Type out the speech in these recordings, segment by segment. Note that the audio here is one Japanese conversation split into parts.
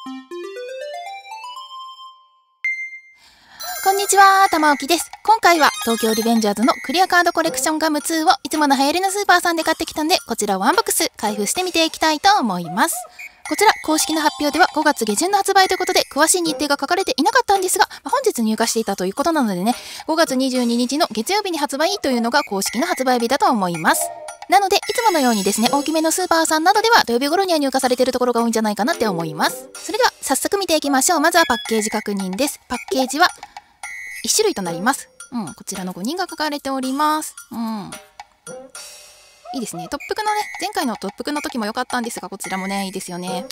こんにちは、玉置です。今回は東京リベンジャーズのクリアカードコレクションガム2をいつもの流行りのスーパーさんで買ってきたんで、こちらをワンボックス開封してみていきたいと思います。こちら公式の発表では5月下旬の発売ということで詳しい日程が書かれていなかったんですが、本日入荷していたということなのでね、5月22日の月曜日に発売というのが公式の発売日だと思います。なのでいつものようにですね、大きめのスーパーさんなどでは土曜日頃には入荷されているところが多いんじゃないかなって思います。それでは早速見ていきましょう。まずはパッケージ確認です。パッケージは1種類となります。こちらの5人が書かれております。いいですね。特服のね、前回の特服の時も良かったんですが、こちらもね、いいですよね。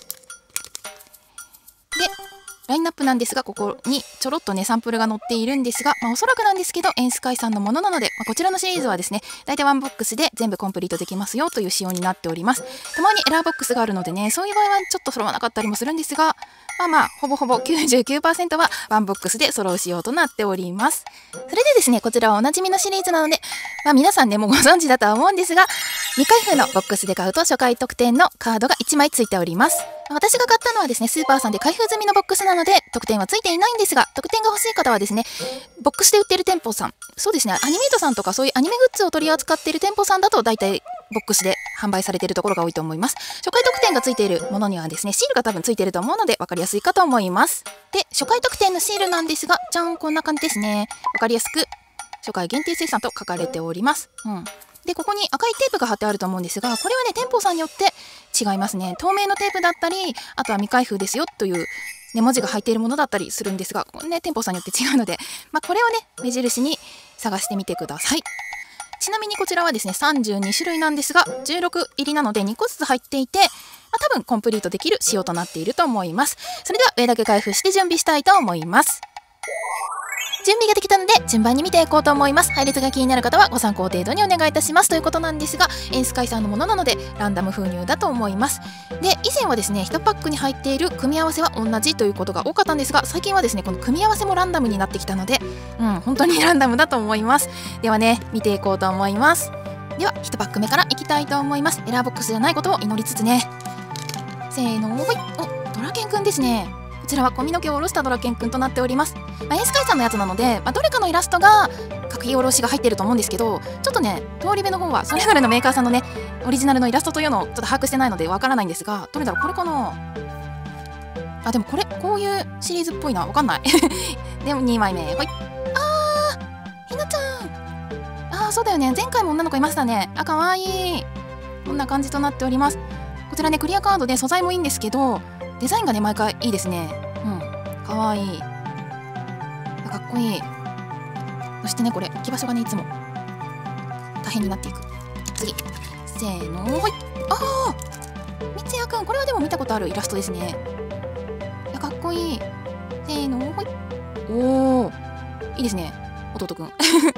で、ラインナップなんですが、ここにちょろっとね、サンプルが載っているんですが、おそらくなんですけど、エンスカイさんのものなので、こちらのシリーズはですね、大体ワンボックスで全部コンプリートできますよという仕様になっております。たまにエラーボックスがあるのでね、そういう場合はちょっと揃わなかったりもするんですが、ほぼほぼ 99% はワンボックスで揃う仕様となっております。それでですね、こちらはおなじみのシリーズなので、皆さんね、もうご存知だとは思うんですが、未開封のボックスで買うと初回特典のカードが1枚ついております。私が買ったのはですね、スーパーさんで開封済みのボックスなので、特典はついていないんですが、特典が欲しい方はですね、ボックスで売っている店舗さん、そうですね、アニメイトさんとかそういうアニメグッズを取り扱っている店舗さんだと、大体ボックスで販売されているところが多いと思います。初回特典がついているものにはですね、シールが多分ついていると思うので分かりやすいかと思います。で、初回特典のシールなんですが、じゃん、こんな感じですね。分かりやすく初回限定生産と書かれております。で、ここに赤いテープが貼ってあると思うんですが、これはね、店舗さんによって違いますね。透明のテープだったり、あとは未開封ですよという、ね、文字が入っているものだったりするんですが、これね、店舗さんによって違うので、これをね、目印に探してみてください。ちなみにこちらはですね、32種類なんですが、16入りなので2個ずつ入っていて、多分コンプリートできる仕様となっていると思います。それでは上だけ開封して準備したいと思います。準備ができたので順番に見ていこうと思います。配列が気になる方はご参考程度にお願いいたしますということなんですが、エンスカイさんのものなのでランダム封入だと思います。で、以前はですね、1パックに入っている組み合わせは同じということが多かったんですが、最近はですね、この組み合わせもランダムになってきたので、本当にランダムだと思います。ではね、見ていこうと思います。では1パック目からいきたいと思います。エラーボックスじゃないことを祈りつつね、せーの、ほい。お、ドラケンくんですね。こちらは髪の毛を下ろしたドラケンくんとなっております。エンスカイさんのやつなので、どれかのイラストが書き下ろしが入ってると思うんですけど、ちょっとね、通り部の方はそれぞれのメーカーさんのね、オリジナルのイラストというのをちょっと把握してないのでわからないんですが、どれだろう、これかな。でもこういうシリーズっぽいな、わかんない。でも2枚目、ほい。ひなちゃん。そうだよね、前回も女の子いましたね。かわいい。こんな感じとなっております。こちらね、クリアカードで素材もいいんですけど、デザインがね、毎回いいですね。かわいい。かっこいい。そしてね、これ置き場所がね、いつも大変になっていく。次、せーの、ほい。みつやくん、これはでも見たことあるイラストですね。かっこいい。せーの、ほい。いいですね、弟くん。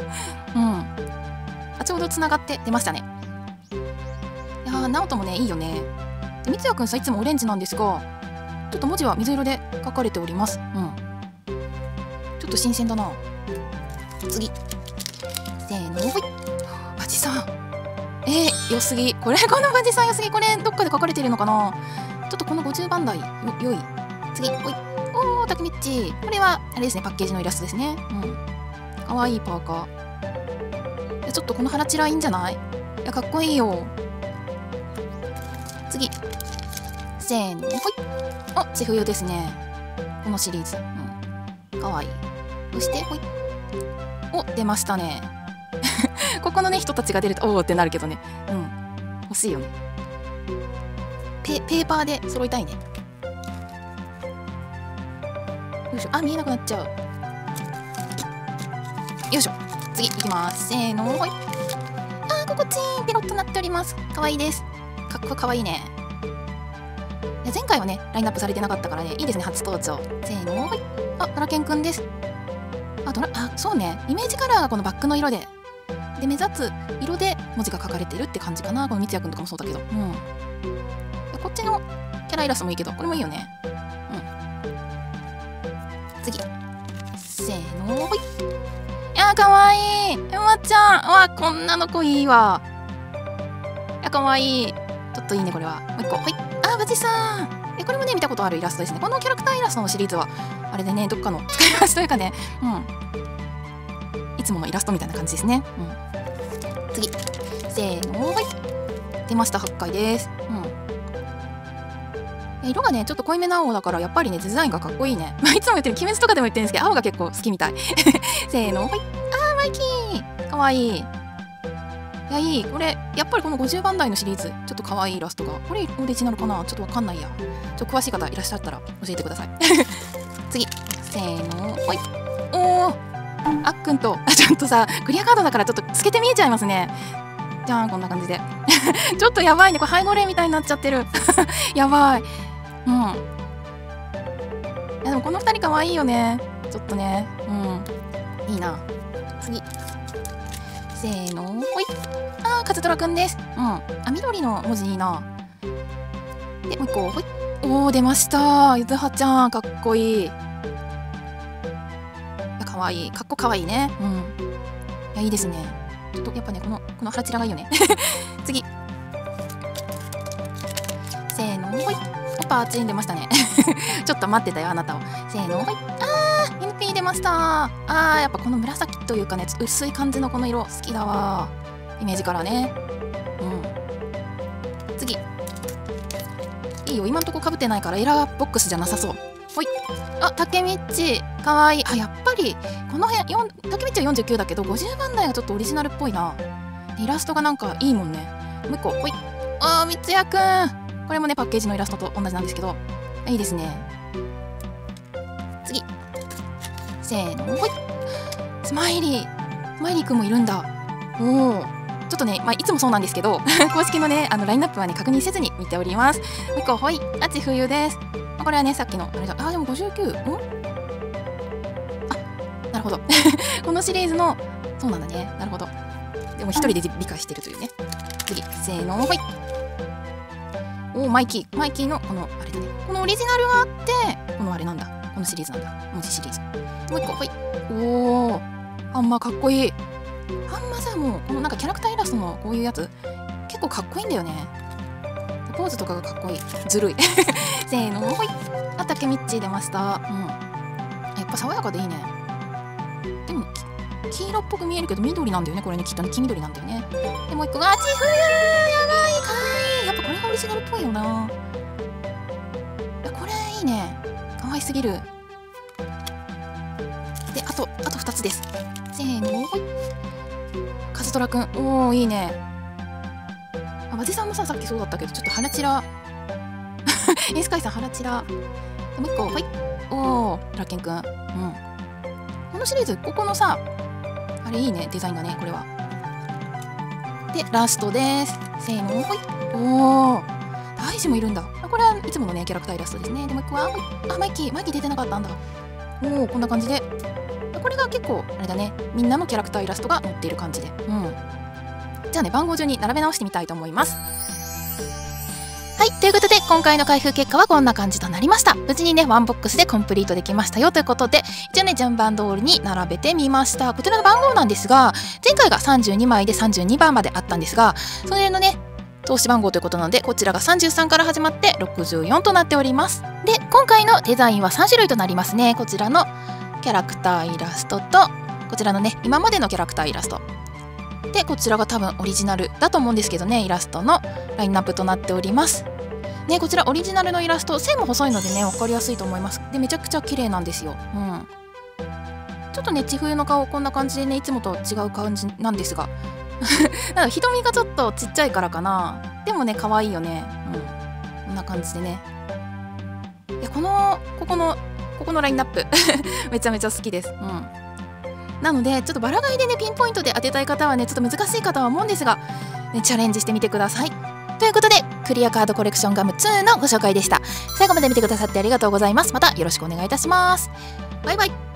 ちょうどつながって出ましたね。ナオトもね、いいよね。みつやくんさ、いつもオレンジなんですが、ちょっと文字は水色で書かれております。ちょっと新鮮だな。次、せーの、ほい。バジさん、良すぎ。このバジさん良すぎ。これどっかで書かれてるのかな。ちょっとこの50番台良い。次、ほい。タケミッチ。これはあれですね、パッケージのイラストですね。かわいいパーカー。ちょっとこの腹チラいいんじゃない？かっこいいよ。次、せーの、ほい。セフ用ですね、このシリーズ。かわいい。そしてほい。出ましたね。ここのね、人たちが出るとってなるけどね。欲しいよね。ペーパーで揃いたいね。よいしょ。見えなくなっちゃう。よいしょ。次いきます。せーの、ほい。心地いいペロッとなっております。かわいいです。かわいいね。前回はね、ラインナップされてなかったからね、いいですね、初登場。せーの、ほい。ドラケンくんです。そうね、イメージカラーがこのバックの色で、目立つ色で文字が書かれてるって感じかな。このみつやくんとかもそうだけど。こっちのキャライラストもいいけど、これもいいよね。次。せーの、ほい。かわいい。まちゃん。こんなの子いいわ。かわいい。ちょっといいね、これは。もう一個、ほい。バジさん。 でこれもね見たことあるイラストですね。このキャラクターイラストのシリーズはあれでねどっかの使い回しというかね、いつものイラストみたいな感じですね。次せーの、はい、出ました。8回です。色がねちょっと濃いめな青だからやっぱりねデザインがかっこいいね。いつも言ってる鬼滅とかでも言ってるんですけど青が結構好きみたい。せーの、はい、マイキーかわいい。いやいい。これやっぱりこの50番台のシリーズちょっとかわいいイラストがこれオリジナルかな、ちょっとわかんないや。詳しい方いらっしゃったら教えてください。次せーの、はい、おーあっくんとちゃんとさクリアカードだからちょっと透けて見えちゃいますね。じゃんこんな感じでちょっとやばいねこれ背後霊みたいになっちゃってる。やばい。いやでもこの2人かわいいよね。ちょっとねいいな。次せーの、ほい。カズトラくんです。緑の文字いいな。でもう一個、ほい。おー出ました。ゆずはちゃんかっこいい。かわいい。かっこかわいいね。いやいいですね。ちょっとやっぱねこの腹チラがいいよね。次せーの、ほい。パーチン出ましたね。ちょっと待ってたよあなたを。せーの、はい。MP 出ました。やっぱこの紫というかね薄い感じのこの色好きだわ。イメージからね。次いいよ今んとこかぶってないからエラーボックスじゃなさそう。ほい。たけみっちかわいい。やっぱりこの辺たけみっちは49だけど50番台がちょっとオリジナルっぽいな。イラストがなんかいいもんね。もう一個、ほい。みつやくんこれもねパッケージのイラストと同じなんですけどいいですね。次せーの、ほい。スマイリーくんもいるんだ。ちょっとね、いつもそうなんですけど公式のねラインナップはね確認せずに見ております。もう一個、ほい。ち冬です。これはねさっきのあれだ。でも59なるほど。このシリーズのそうなんだね。なるほど。でも一人で理解してるというね。次せーの、ほい。マイキーのこのあれだね。このオリジナルがあってこのあれなんだ。このシリーズなんだ。文字シリーズ。もう一個、ほい。ハンマーかっこいい。ハンマーさもうこのなんかキャラクターイラストのこういうやつ結構かっこいいんだよね。ポーズとかがかっこいい。ずるい。せーの、ほい。たけみっち出ました。やっぱ爽やかでいいね。でも黄色っぽく見えるけど緑なんだよね。これねきっとね黄緑なんだよね。でもう一個がち冬。やばいかわいい。やっぱこれがオリジナルっぽいよな。これいいね。かわいすぎる。であと2つです。せーの、ほい。カズトラくんいいね。和地さんもさっきそうだったけどちょっと腹チラエースカイさん腹チラ。もう一個、ほい。ラッケンくん。このシリーズここのさあれいいねデザインがねこれは。でラストです。せーの、ほい。大事もいるんだ。これはいつものねキャラクターイラストですね。でもう一個は、マイキー出てなかったんだ。こんな感じでこれが結構あれだねみんなのキャラクターイラストが載っている感じで。じゃあね番号順に並べ直してみたいと思います。はい、ということで今回の開封結果はこんな感じとなりました。無事にねワンボックスでコンプリートできましたよということで一応ね順番通りに並べてみました。こちらの番号なんですが前回が32枚で32番まであったんですがそれのね投資番号ということなのでこちらが33から始まって64となっております。で今回のデザインは3種類となりますね。こちらのキャラクターイラストとこちらのね今までのキャラクターイラストでこちらが多分オリジナルだと思うんですけどねイラストのラインナップとなっておりますね。こちらオリジナルのイラスト線も細いのでね分かりやすいと思います。でめちゃくちゃ綺麗なんですよ。ちょっとね千冬の顔こんな感じでねいつもと違う感じなんですがなんか瞳がちょっとちっちゃいからかな。でもね可愛いよね。こんな感じでね。いやここのラインナップめちゃめちゃ好きです。なのでちょっとバラ買いでねピンポイントで当てたい方はねちょっと難しいかとは思うんですが、ね、チャレンジしてみてください。ということでクリアカードコレクションガム2のご紹介でした。最後まで見てくださってありがとうございます。またよろしくお願いいたします。バイバイ。